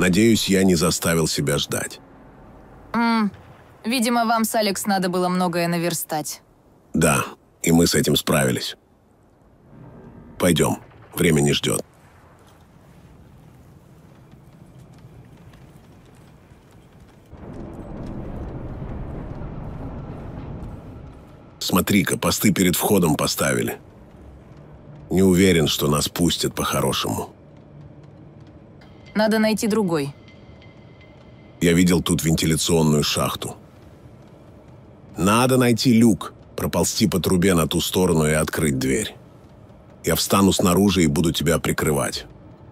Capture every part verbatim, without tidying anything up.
Надеюсь, я не заставил себя ждать. Mm. Видимо, вам с Алекс надо было многое наверстать. Да, и мы с этим справились. Пойдем, время не ждет. Смотри-ка, посты перед входом поставили. Не уверен, что нас пустят по-хорошему. Надо найти другой. Я видел тут вентиляционную шахту. Надо найти люк, проползти по трубе на ту сторону и открыть дверь. Я встану снаружи и буду тебя прикрывать.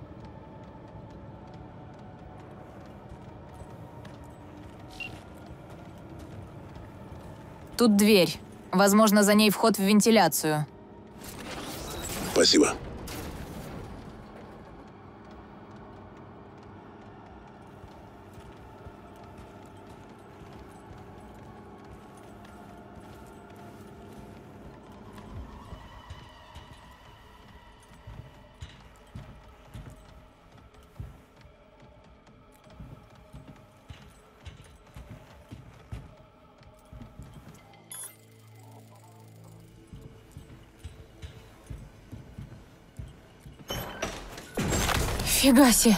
Тут дверь. Возможно, за ней вход в вентиляцию. Спасибо. Фига себе.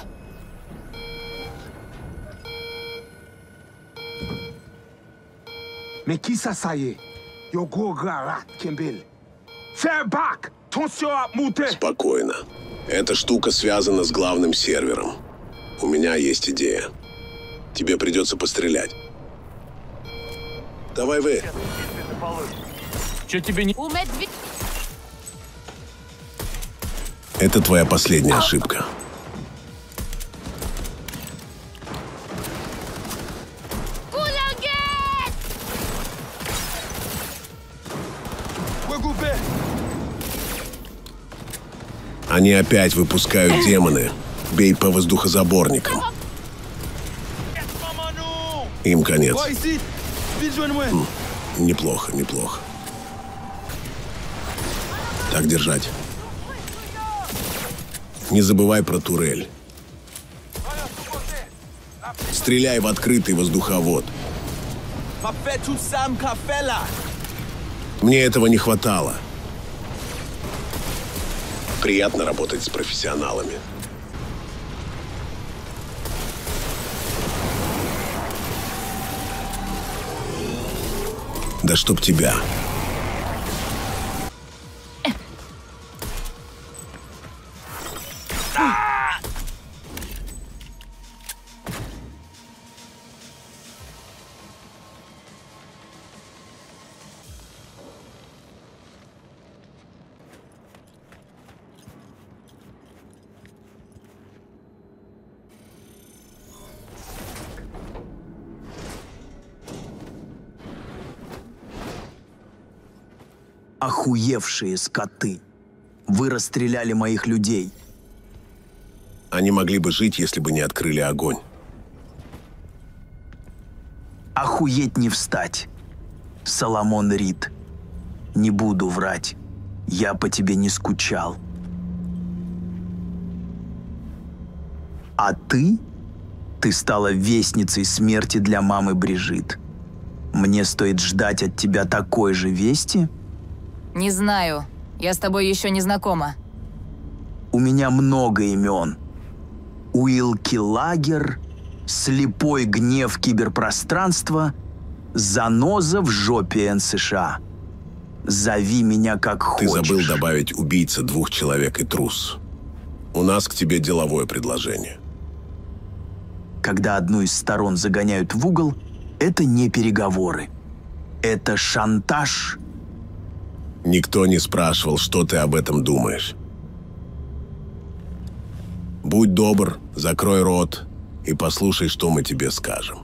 Mais qui ça, ça y est? Yo gros gars rat, Kimball. Fais back! Tension à monter! Спокойно. Эта штука связана с главным сервером. У меня есть идея. Тебе придется пострелять. Давай вы. Че тебе не... Это твоя последняя ошибка. Они опять выпускают демоны. Бей по воздухозаборникам. Им конец. М, неплохо, неплохо. Так держать. Не забывай про турель. Стреляй в открытый воздуховод. Мне этого не хватало. Приятно работать с профессионалами. Да чтоб тебя. Охуевшие скоты. Вы расстреляли моих людей. Они могли бы жить, если бы не открыли огонь. Охуеть не встать. Соломон Рид. Не буду врать. Я по тебе не скучал. А ты? Ты стала вестницей смерти для мамы Брижит. Мне стоит ждать от тебя такой же вести? Не знаю. Я с тобой еще не знакома. У меня много имен. Уилки Лагер, слепой гнев киберпространства, заноза в жопе эн США. Зови меня как Ты хочешь. забыл добавить убийца двух человек и трус. У нас к тебе деловое предложение. Когда одну из сторон загоняют в угол, это не переговоры. Это шантаж. Никто не спрашивал, что ты об этом думаешь. Будь добр, закрой рот и послушай, что мы тебе скажем.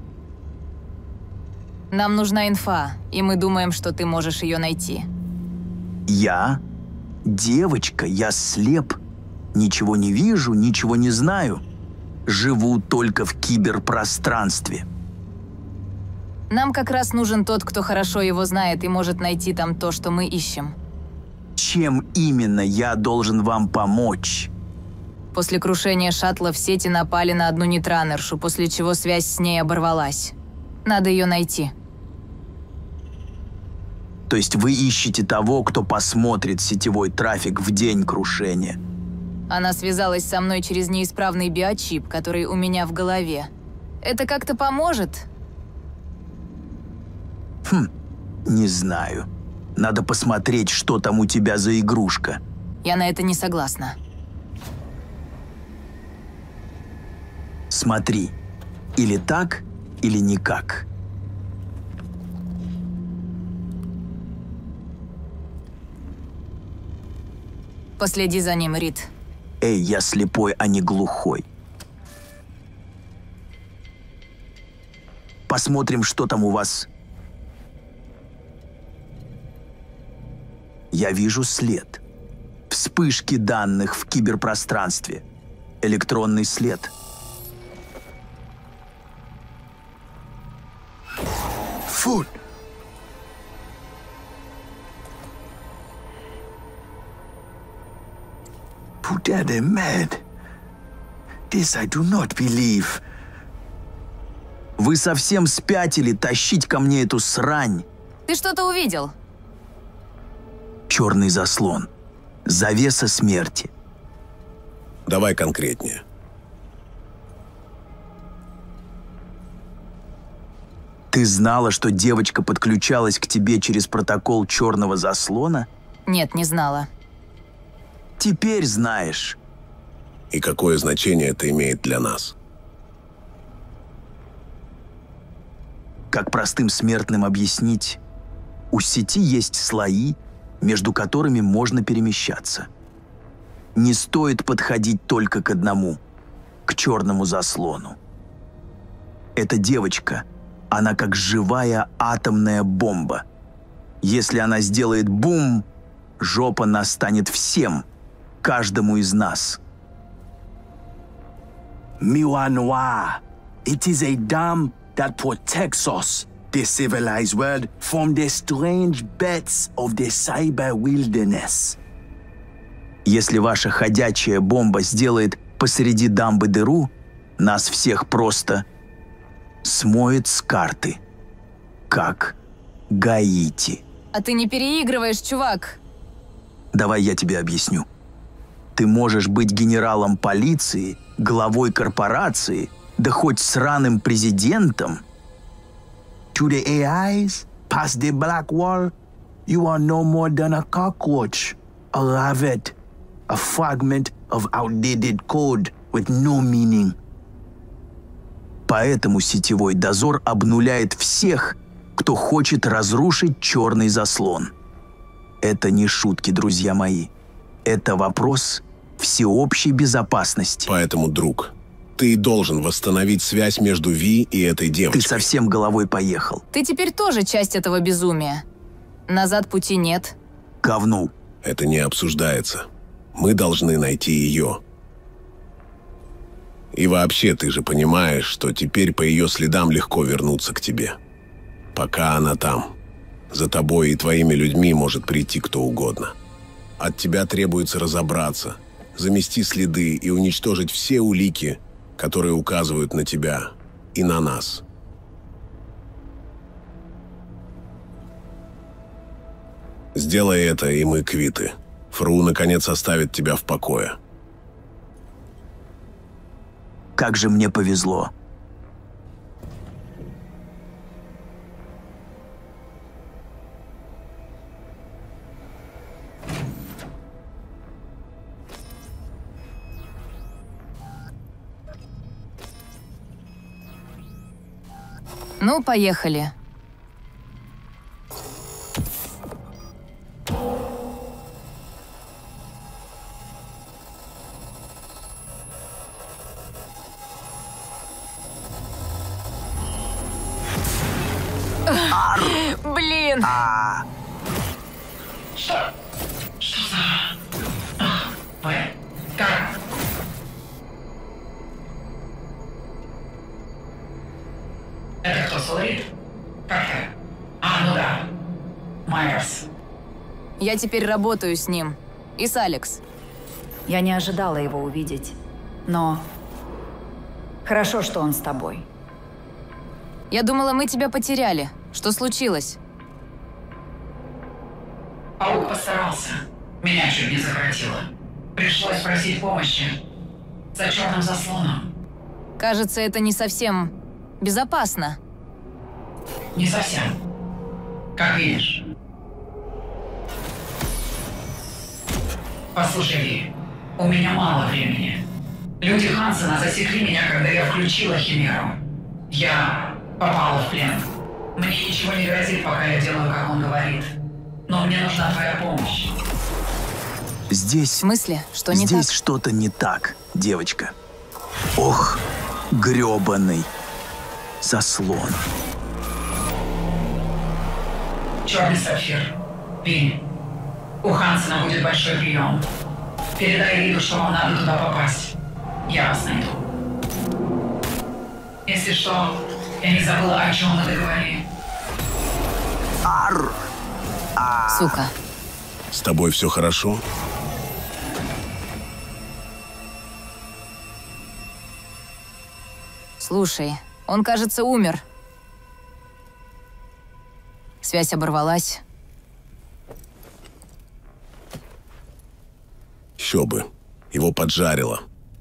Нам нужна инфа, и мы думаем, что ты можешь ее найти. Я? Девочка, я слеп. Ничего не вижу, ничего не знаю. Живу только в киберпространстве. Нам как раз нужен тот, кто хорошо его знает и может найти там то, что мы ищем. Чем именно я должен вам помочь? После крушения шаттла в сети напали на одну нетранершу, после чего связь с ней оборвалась. Надо ее найти. То есть вы ищете того, кто посмотрит сетевой трафик в день крушения? Она связалась со мной через неисправный биочип, который у меня в голове. Это как-то поможет? Хм, не знаю. Надо посмотреть, что там у тебя за игрушка. Я на это не согласна. Смотри, или так, или никак. Последи за ним, Рид. Эй, я слепой, а не глухой. Посмотрим, что там у вас. Я вижу след. Вспышки данных в киберпространстве. Электронный след. Food. Put that in mad. This I do not believe. Вы совсем спятили тащить ко мне эту срань? Ты что-то увидел? Черный заслон. Завеса смерти. Давай конкретнее. Ты знала, что девочка подключалась к тебе через протокол черного заслона? Нет, не знала. Теперь знаешь. И какое значение это имеет для нас? Как простым смертным объяснить? У сети есть слои, между которыми можно перемещаться. Не стоит подходить только к одному, к черному заслону. Эта девочка, она как живая атомная бомба. Если она сделает бум, жопа настанет всем, каждому из нас. Miwa Noir. It is a dam that protects us, the civilized world, from the strange bets of the cyber wilderness. Если ваша ходячая бомба сделает посреди дамбы дыру, нас всех просто смоет с карты. Как Гаити. А ты не переигрываешь, чувак. Давай я тебе объясню. Ты можешь быть генералом полиции, главой корпорации, да хоть сраным президентом. To the A Is, past the black wall, you are no more than a cockroach, a rabbit, a fragment of outdated code with no meaning. Поэтому сетевой дозор обнуляет всех, кто хочет разрушить черный заслон. Это не шутки, друзья мои. Это вопрос всеобщей безопасности. Поэтому, друг, ты должен восстановить связь между Ви и этой девочкой. Ты совсем головой поехал. Ты теперь тоже часть этого безумия. Назад пути нет. Говнул. Это не обсуждается. Мы должны найти ее. И вообще, ты же понимаешь, что теперь по ее следам легко вернуться к тебе. Пока она там. За тобой и твоими людьми может прийти кто угодно. От тебя требуется разобраться, замести следы и уничтожить все улики, которые указывают на тебя и на нас. Сделай это, и мы квиты. Фру, наконец, оставит тебя в покое. Как же мне повезло. Ну, поехали. Блин! А, Что? Что за... А, вы... Как? Это кто, Солид? Как ты? А, ну да. Майерс. Я теперь работаю с ним. И с Алекс. Я не ожидала его увидеть. Но хорошо, что он с тобой. Я думала, мы тебя потеряли. Что случилось? Паук постарался. Меня чуть не захватило. Пришлось просить помощи. За черным заслоном. Кажется, это не совсем безопасно. Не совсем. Как видишь. Послушай, Ви, у меня мало времени. Люди Хансена засекли меня, когда я включила Химеру. Я попала в плен. Мне ничего не грозит, пока я делаю, как он говорит. Но мне нужна твоя помощь. Здесь... В смысле? Что не Здесь так? что-то не так, девочка. Ох, грёбаный заслон. Черный сапфир. Ви, у Хансена будет большой прием. Передай Риду, что вам надо туда попасть. Я вас найду. Если что, я не забыла, о чем мы договорились. Ар! Сука. С тобой все хорошо? Слушай, он, кажется, умер. Связь оборвалась. Еще бы. Его поджарило.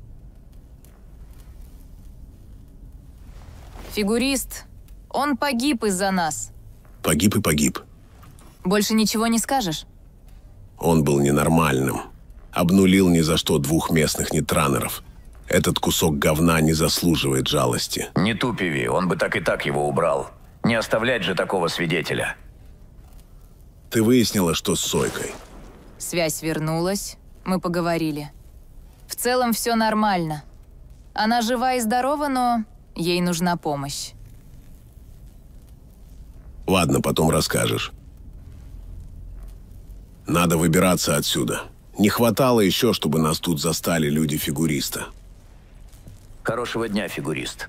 Фигурист. Он погиб из-за нас. Погиб и погиб. Больше ничего не скажешь? Он был ненормальным. Обнулил ни за что двух местных нетранеров. Этот кусок говна не заслуживает жалости. Не тупи, Ви, он бы так и так его убрал. Не оставлять же такого свидетеля. Ты выяснила, что с Сойкой? Связь вернулась. Мы поговорили. В целом все нормально. Она жива и здорова, но ей нужна помощь. Ладно, потом расскажешь. Надо выбираться отсюда. Не хватало еще, чтобы нас тут застали люди фигуриста. Хорошего дня, фигурист.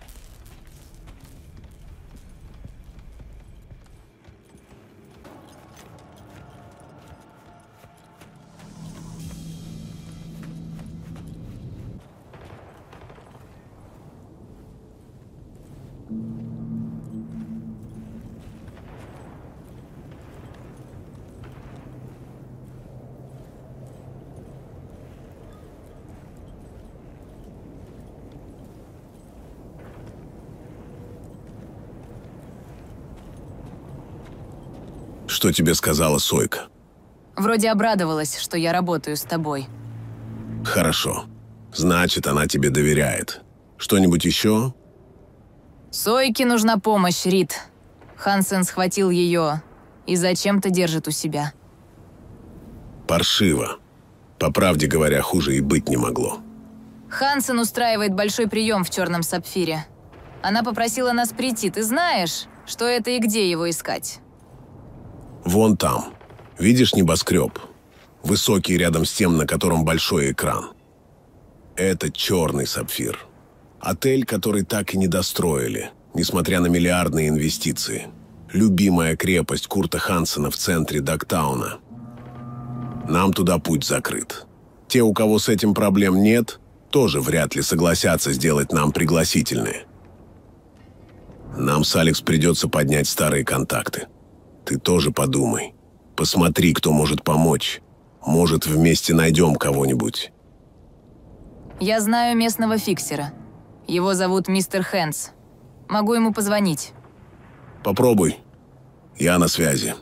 Что тебе сказала Сойка? Вроде обрадовалась, что я работаю с тобой. Хорошо. Значит, она тебе доверяет. Что-нибудь еще? Сойке нужна помощь, Рид. Хансен схватил ее и зачем-то держит у себя. Паршиво. По правде говоря, хуже и быть не могло. Хансен устраивает большой прием в черном сапфире. Она попросила нас прийти. Ты знаешь, что это и где его искать? Вон там. Видишь небоскреб? Высокий рядом с тем, на котором большой экран. Это черный сапфир. Отель, который так и не достроили, несмотря на миллиардные инвестиции. Любимая крепость Курта Хансена в центре Догтауна. Нам туда путь закрыт. Те, у кого с этим проблем нет, тоже вряд ли согласятся сделать нам пригласительные. Нам с Алекс придется поднять старые контакты. Ты тоже подумай. Посмотри, кто может помочь. Может, вместе найдем кого-нибудь. Я знаю местного фиксера. Его зовут мистер Хэнс. Могу ему позвонить. Попробуй. Я на связи.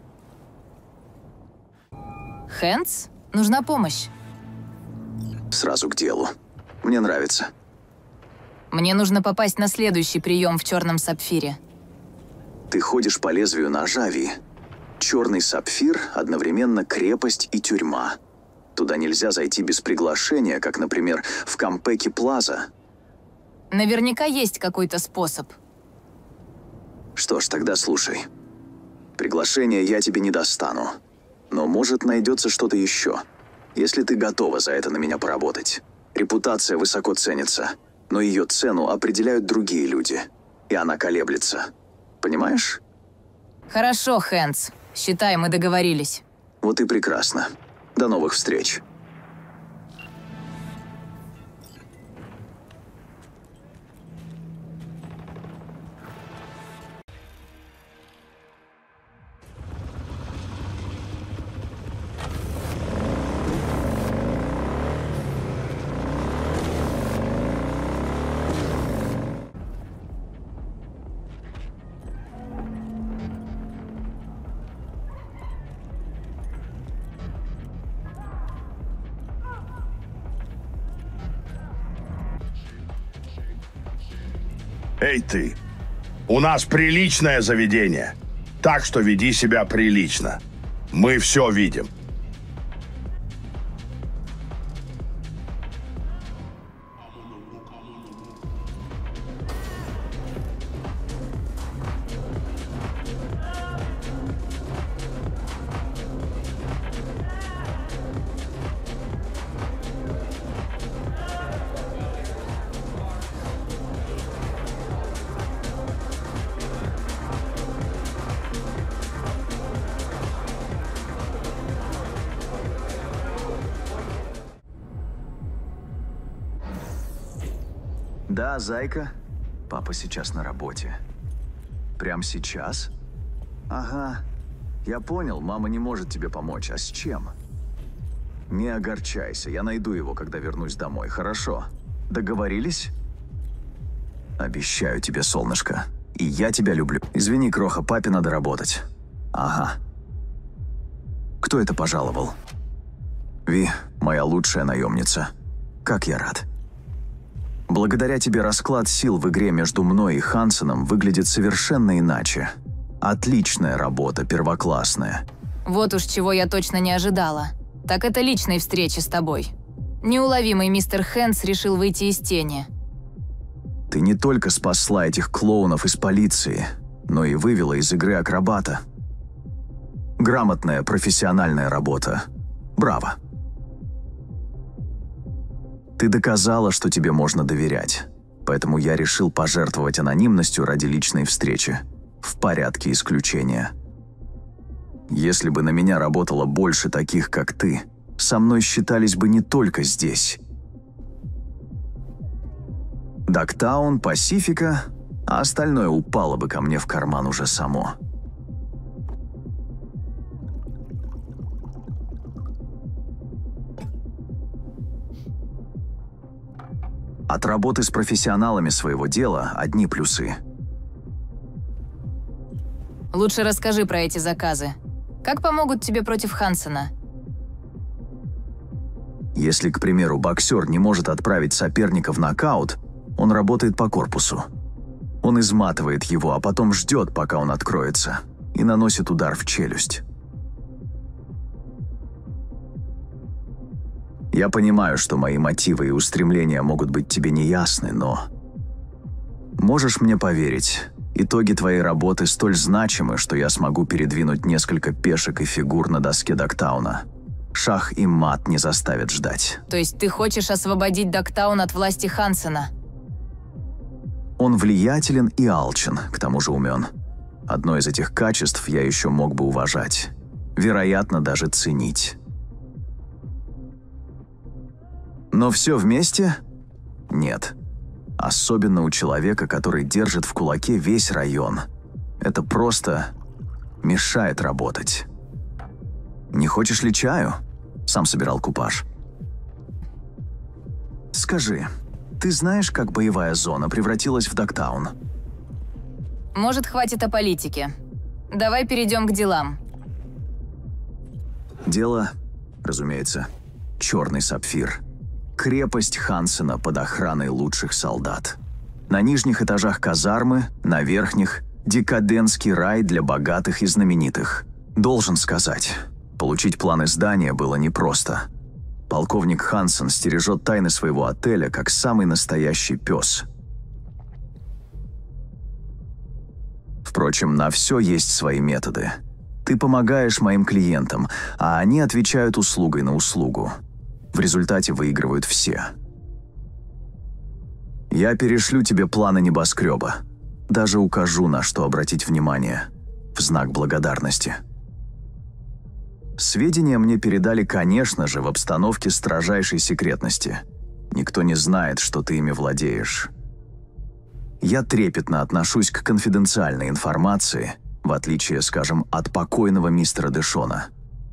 Хэнс? Нужна помощь. Сразу к делу. Мне нравится. Мне нужно попасть на следующий прием в черном сапфире. Ты ходишь по лезвию ножа, Ви. Черный сапфир – одновременно крепость и тюрьма. Туда нельзя зайти без приглашения, как, например, в Кампеки Плаза. Наверняка есть какой-то способ. Что ж, тогда слушай. Приглашение я тебе не достану. Но, может, найдется что-то еще. Если ты готова за это на меня поработать. Репутация высоко ценится, но ее цену определяют другие люди. И она колеблется. Понимаешь? Хорошо, Хэнс. Считай, мы договорились. Вот и прекрасно. До новых встреч. Эй ты, у нас приличное заведение, так что веди себя прилично. Мы все видим. Да, зайка. Папа сейчас на работе. Прям сейчас? Ага. Я понял, мама не может тебе помочь. А с чем? Не огорчайся, я найду его, когда вернусь домой, хорошо? Договорились? Обещаю тебе, солнышко. И я тебя люблю. Извини, кроха, папе надо работать. Ага. Кто это пожаловал? Ви, моя лучшая наемница. Как я рад. Благодаря тебе расклад сил в игре между мной и Хансеном выглядит совершенно иначе. Отличная работа, первоклассная. Вот уж чего я точно не ожидала. Так это личной встречи с тобой. Неуловимый мистер Хэнс решил выйти из тени. Ты не только спасла этих клоунов из полиции, но и вывела из игры акробата. Грамотная, профессиональная работа. Браво. Ты доказала, что тебе можно доверять, поэтому я решил пожертвовать анонимностью ради личной встречи. В порядке исключения. Если бы на меня работало больше таких, как ты, со мной считались бы не только здесь. Дактаун, Пасифика, а остальное упало бы ко мне в карман уже само. От работы с профессионалами своего дела одни плюсы. Лучше расскажи про эти заказы. Как помогут тебе против Хансена? Если, к примеру, боксер не может отправить соперника в нокаут, он работает по корпусу. Он изматывает его, а потом ждет, пока он откроется, и наносит удар в челюсть. Я понимаю, что мои мотивы и устремления могут быть тебе неясны, но... Можешь мне поверить, итоги твоей работы столь значимы, что я смогу передвинуть несколько пешек и фигур на доске Дактауна. Шах и мат не заставят ждать. То есть ты хочешь освободить Дактаун от власти Хансена? Он влиятелен и алчен, к тому же умен. Одно из этих качеств я еще мог бы уважать. Вероятно, даже ценить. Но все вместе? Нет. Особенно у человека, который держит в кулаке весь район. Это просто мешает работать. Не хочешь ли чаю? Сам собирал купаж. Скажи, ты знаешь, как боевая зона превратилась в Дактаун? Может, хватит о политике. Давай перейдем к делам. Дело, разумеется, черный сапфир. Крепость Хансена под охраной лучших солдат. На нижних этажах казармы, на верхних – декадентский рай для богатых и знаменитых. Должен сказать, получить планы здания было непросто. Полковник Хансен стережет тайны своего отеля, как самый настоящий пес. Впрочем, на все есть свои методы. Ты помогаешь моим клиентам, а они отвечают услугой на услугу. В результате выигрывают все. Я перешлю тебе планы небоскреба. Даже укажу, на что обратить внимание. В знак благодарности. Сведения мне передали, конечно же, в обстановке строжайшей секретности. Никто не знает, что ты ими владеешь. Я трепетно отношусь к конфиденциальной информации, в отличие, скажем, от покойного мистера Дэшона.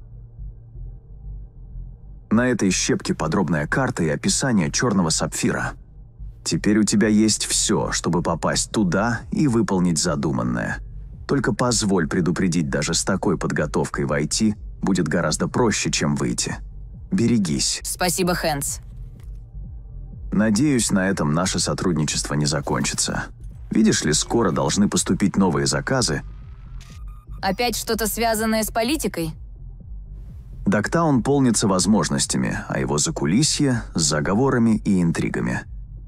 На этой щепке подробная карта и описание черного сапфира. Теперь у тебя есть все, чтобы попасть туда и выполнить задуманное. Только позволь предупредить, даже с такой подготовкой войти будет гораздо проще, чем выйти. Берегись. Спасибо, Хэнс. Надеюсь, на этом наше сотрудничество не закончится. Видишь ли, скоро должны поступить новые заказы. Опять что-то связанное с политикой? Догтаун полнится возможностями, а его закулисье – с заговорами и интригами.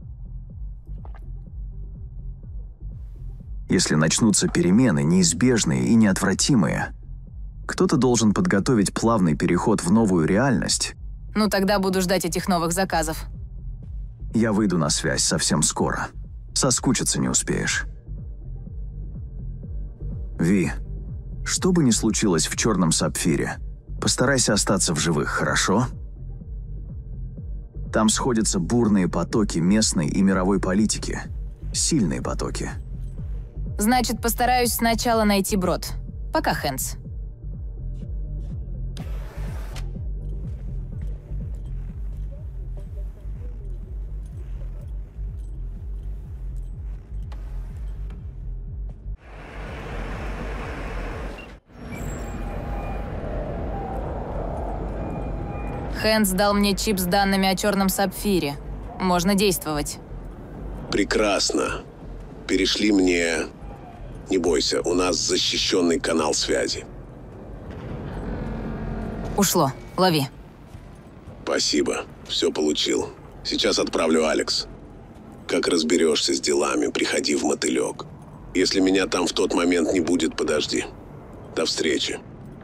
Если начнутся перемены, неизбежные и неотвратимые, кто-то должен подготовить плавный переход в новую реальность. Ну, тогда буду ждать этих новых заказов. Я выйду на связь совсем скоро. Соскучиться не успеешь. Ви, что бы ни случилось в Черном Сапфире, постарайся остаться в живых, хорошо? Там сходятся бурные потоки местной и мировой политики. Сильные потоки. Значит, постараюсь сначала найти брод. Пока, Хэнс. Хэнс дал мне чип с данными о Черном Сапфире. Можно действовать. Прекрасно. Перешли мне... Не бойся, у нас защищенный канал связи. Ушло. Лови. Спасибо. Все получил. Сейчас отправлю Алекс. Как разберешься с делами, приходи в мотылек. Если меня там в тот момент не будет, подожди. До встречи.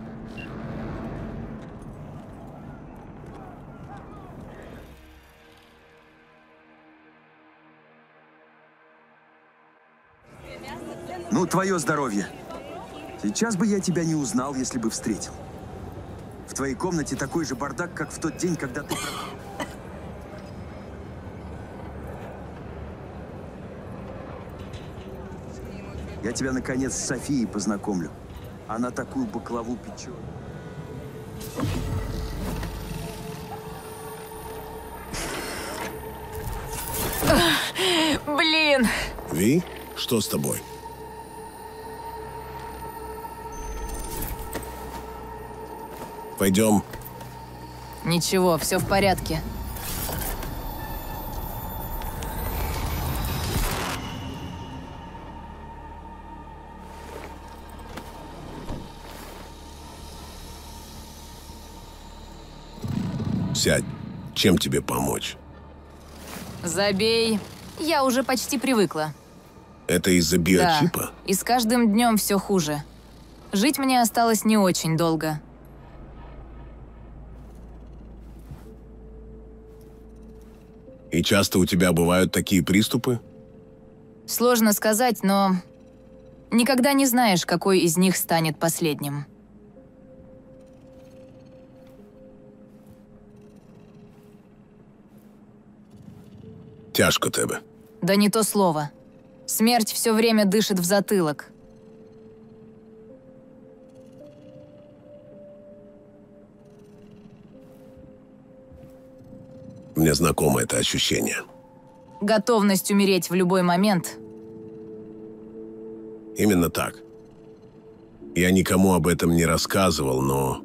Ну, твое здоровье. Сейчас бы я тебя не узнал, если бы встретил. В твоей комнате такой же бардак, как в тот день, когда ты... Я тебя, наконец, с Софией познакомлю. Она такую баклаву печет. Блин! Ви, что с тобой? Пойдем. Ничего, все в порядке. Сядь. Чем тебе помочь? Забей. Я уже почти привыкла. Это из-за биочипа? Да. И с каждым днем все хуже. Жить мне осталось не очень долго. И часто у тебя бывают такие приступы? Сложно сказать, но никогда не знаешь, какой из них станет последним. Тяжко тебе. Да не то слово. Смерть все время дышит в затылок. Мне знакомо это ощущение. Готовность умереть в любой момент. Именно так. Я никому об этом не рассказывал, но...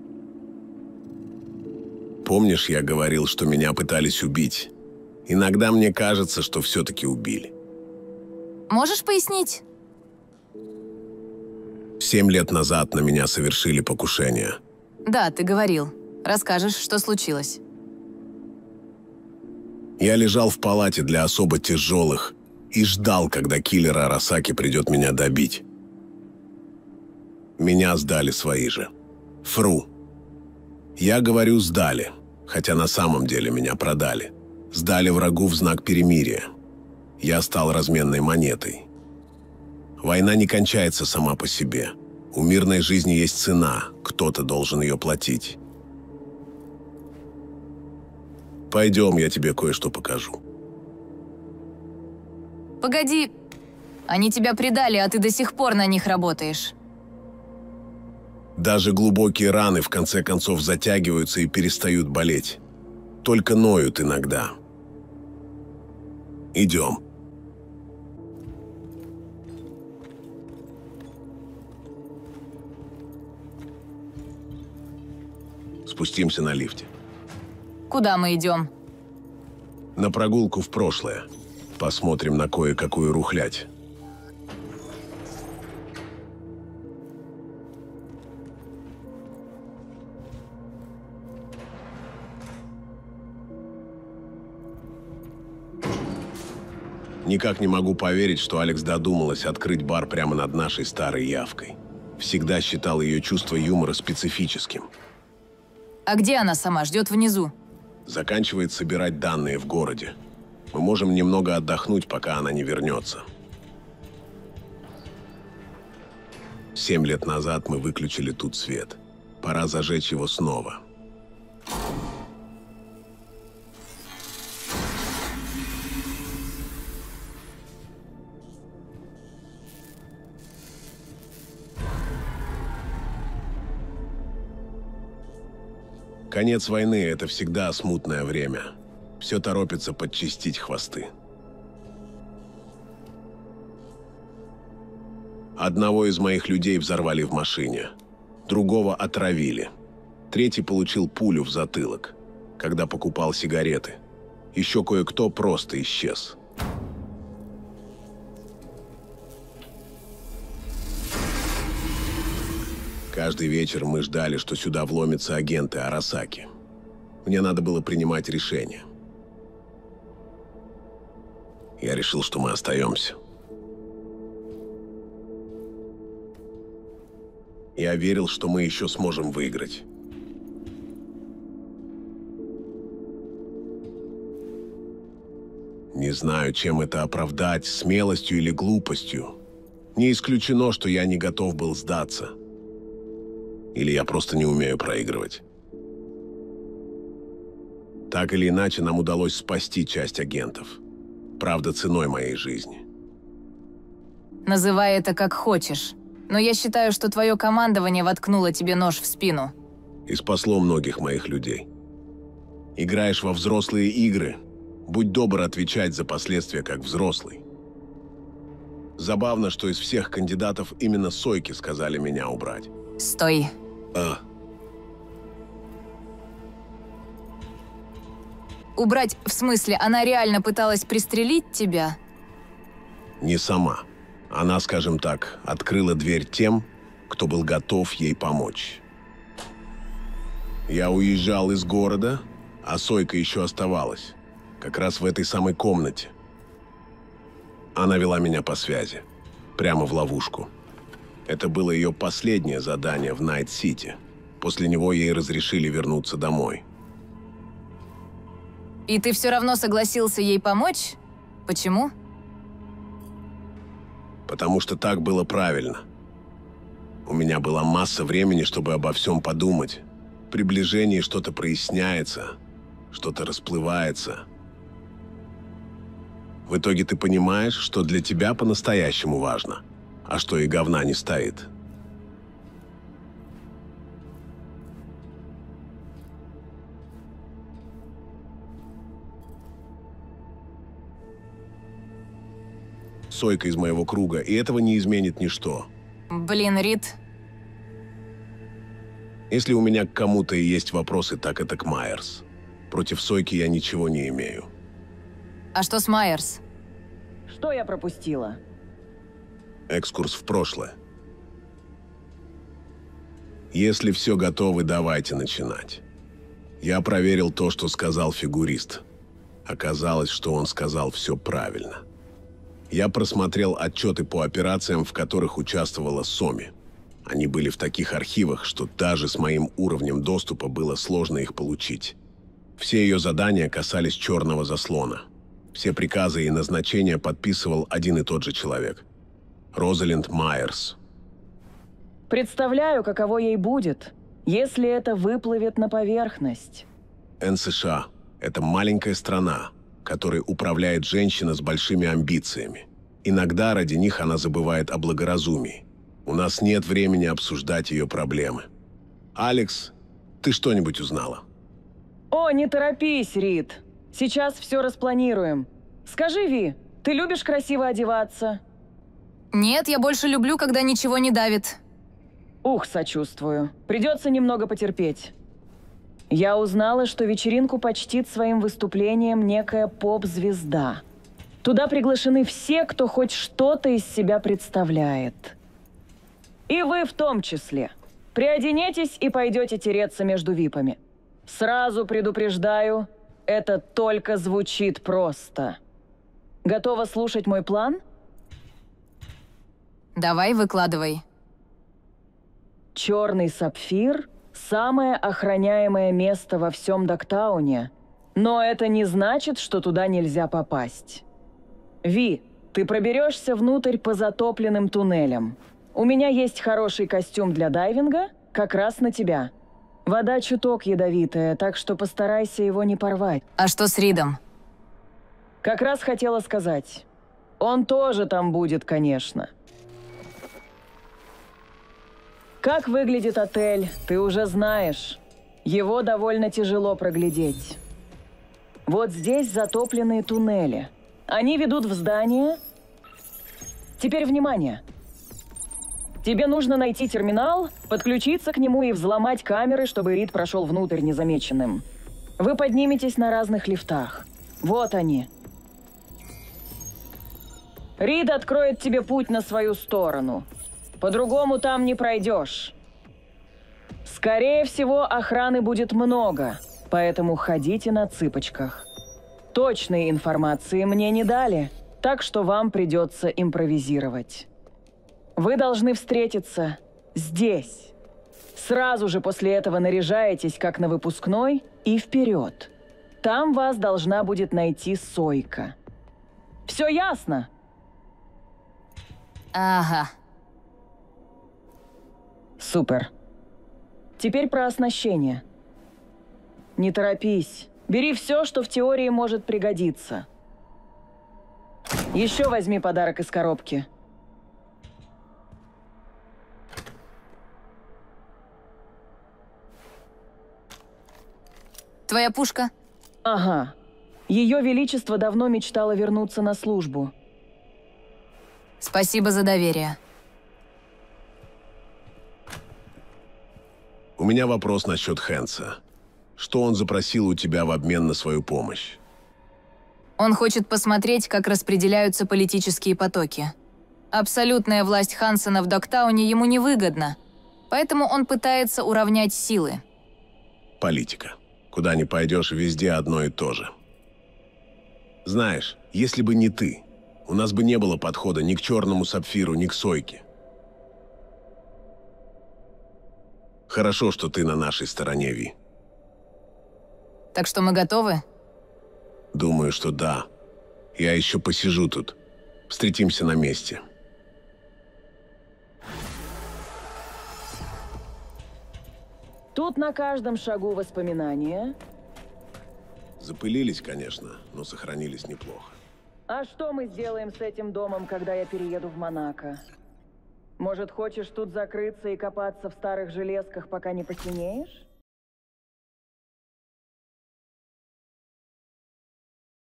Помнишь, я говорил, что меня пытались убить? Иногда мне кажется, что все-таки убили. Можешь пояснить? Семь лет назад на меня совершили покушение. Да, ты говорил. Расскажешь, что случилось. Я лежал в палате для особо тяжелых и ждал, когда киллер Арасаки придет меня добить. Меня сдали свои же. Фру. Я говорю «сдали», хотя на самом деле меня продали. Сдали врагу в знак перемирия. Я стал разменной монетой. Война не кончается сама по себе. У мирной жизни есть цена, кто-то должен ее платить. Пойдем, я тебе кое-что покажу. Погоди. Они тебя предали, а ты до сих пор на них работаешь. Даже глубокие раны в конце концов затягиваются и перестают болеть. Только ноют иногда. Идем. Спустимся на лифте. Куда мы идем? На прогулку в прошлое. Посмотрим на кое-какую рухлядь. Никак не могу поверить, что Алекс додумалась открыть бар прямо над нашей старой явкой. Всегда считал ее чувство юмора специфическим. А где она сама? Ждет внизу? Заканчивает собирать данные в городе. Мы можем немного отдохнуть, пока она не вернется. Семь лет назад мы выключили тут свет. Пора зажечь его снова. Конец войны – это всегда смутное время. Все торопится подчистить хвосты. Одного из моих людей взорвали в машине. Другого отравили. Третий получил пулю в затылок, когда покупал сигареты. Еще кое-кто просто исчез. Каждый вечер мы ждали, что сюда вломятся агенты Арасаки. Мне надо было принимать решение. Я решил, что мы остаемся. Я верил, что мы еще сможем выиграть. Не знаю, чем это оправдать, смелостью или глупостью. Не исключено, что я не готов был сдаться. Или я просто не умею проигрывать. Так или иначе, нам удалось спасти часть агентов. Правда, ценой моей жизни. Называй это как хочешь. Но я считаю, что твое командование воткнуло тебе нож в спину. И спасло многих моих людей. Играешь во взрослые игры. Будь добр отвечать за последствия как взрослый. Забавно, что из всех кандидатов именно Сойки сказали меня убрать. Стой. А. Убрать, в смысле, она реально пыталась пристрелить тебя? Не сама. Она, скажем так, открыла дверь тем, кто был готов ей помочь. Я уезжал из города, а Сойка еще оставалась. Как раз в этой самой комнате. Она вела меня по связи. Прямо в ловушку. Это было ее последнее задание в Найт-Сити. После него ей разрешили вернуться домой. И ты все равно согласился ей помочь? Почему? Потому что так было правильно. У меня была масса времени, чтобы обо всем подумать. В приближении что-то проясняется, что-то расплывается. В итоге ты понимаешь, что для тебя по-настоящему важно, а что и говна не стоит. Сойка из моего круга, и этого не изменит ничто. Блин, Рид. Если у меня к кому-то и есть вопросы, так это к Майерс. Против Сойки я ничего не имею. А что с Майерс? Что я пропустила? Экскурс в прошлое. Если все готовы, давайте начинать. Я проверил то, что сказал фигурист. Оказалось, что он сказал все правильно. Я просмотрел отчеты по операциям, в которых участвовала Соми. Они были в таких архивах, что даже с моим уровнем доступа было сложно их получить. Все ее задания касались черного заслона. Все приказы и назначения подписывал один и тот же человек. Розалинд Майерс. Представляю, каково ей будет, если это выплывет на поверхность. эн США – это маленькая страна, которой управляет женщина с большими амбициями. Иногда ради них она забывает о благоразумии. У нас нет времени обсуждать ее проблемы. Алекс, ты что-нибудь узнала? О, не торопись, Рид. Сейчас все распланируем. Скажи, Ви, ты любишь красиво одеваться? Нет, я больше люблю, когда ничего не давит. Ух, сочувствую. Придется немного потерпеть. Я узнала, что вечеринку почтит своим выступлением некая поп-звезда. Туда приглашены все, кто хоть что-то из себя представляет. И вы в том числе. Приоденетесь и пойдете тереться между випами. Сразу предупреждаю, это только звучит просто. Готова слушать мой план? Давай, выкладывай. Черный сапфир — самое охраняемое место во всем Доктауне. Но это не значит, что туда нельзя попасть. Ви, ты проберешься внутрь по затопленным туннелям. У меня есть хороший костюм для дайвинга, как раз на тебя. Вода чуток ядовитая, так что постарайся его не порвать. А что с Ридом? Как раз хотела сказать. Он тоже там будет, конечно. Как выглядит отель, ты уже знаешь. Его довольно тяжело проглядеть. Вот здесь затопленные туннели. Они ведут в здание. Теперь внимание. Тебе нужно найти терминал, подключиться к нему и взломать камеры, чтобы Рид прошел внутрь незамеченным. Вы подниметесь на разных лифтах. Вот они. Рид откроет тебе путь на свою сторону. По-другому там не пройдешь. Скорее всего, охраны будет много, поэтому ходите на цыпочках. Точной информации мне не дали, так что вам придется импровизировать. Вы должны встретиться здесь. Сразу же после этого наряжаетесь, как на выпускной, и вперед. Там вас должна будет найти Сойка. Все ясно? Ага. Супер. Теперь про оснащение. Не торопись. Бери все, что в теории может пригодиться. Еще возьми подарок из коробки. Твоя пушка? Ага. Ее Величество давно мечтало вернуться на службу. Спасибо за доверие. У меня вопрос насчет Хэнса. Что он запросил у тебя в обмен на свою помощь? Он хочет посмотреть, как распределяются политические потоки. Абсолютная власть Хансена в Доктауне ему невыгодна, поэтому он пытается уравнять силы. Политика. Куда ни пойдешь, везде одно и то же. Знаешь, если бы не ты, у нас бы не было подхода ни к черному сапфиру, ни к Сойке. Хорошо, что ты на нашей стороне, Ви. Так что мы готовы? Думаю, что да. Я еще посижу тут. Встретимся на месте. Тут на каждом шагу воспоминания. Запылились, конечно, но сохранились неплохо. А что мы сделаем с этим домом, когда я перееду в Монако? Может, хочешь тут закрыться и копаться в старых железках, пока не посинеешь?